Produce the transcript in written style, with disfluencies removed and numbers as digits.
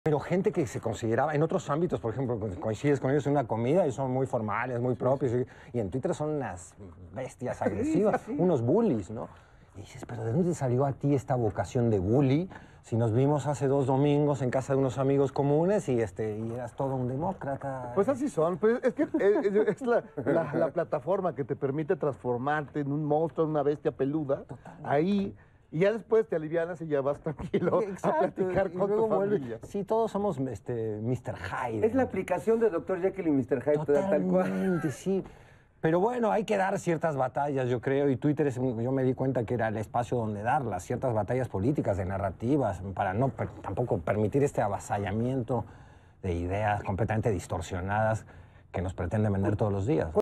Pero gente que se consideraba, en otros ámbitos, por ejemplo, coincides con ellos en una comida y son muy formales, muy propios, y en Twitter son unas bestias agresivas, unos bullies, ¿no? Y dices, pero ¿de dónde salió a ti esta vocación de bully? Si nos vimos hace 2 domingos en casa de unos amigos comunes y eras todo un demócrata. Pues así son, pues es que es la plataforma que te permite transformarte en un monstruo, en una bestia peluda, Totalmente. ahí, y ya después te alivianas y ya vas tranquilo a platicar y con luego tu familia. Sí, todos somos Mr. Hyde. Es la aplicación de Dr. Jekyll y Mr. Hyde, tal cual. Totalmente, sí. Pero bueno, hay que dar ciertas batallas, yo creo, y Twitter yo me di cuenta que era el espacio donde darlas, ciertas batallas políticas, de narrativas, para no tampoco permitir este avasallamiento de ideas completamente distorsionadas que nos pretenden vender todos los días.